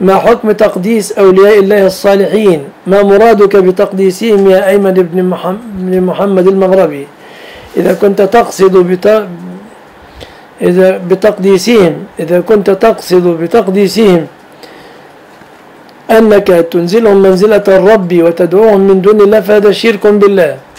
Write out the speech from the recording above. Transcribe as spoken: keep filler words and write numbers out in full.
ما حكم تقديس أولياء الله الصالحين؟ ما مرادك بتقديسهم يا أيمن بن محمد المغربي؟ إذا كنت تقصد بت... إذا بتقديسهم إذا كنت تقصد بتقديسهم أنك تنزلهم منزلة الرب وتدعوهم من دون الله فهذا شرك بالله.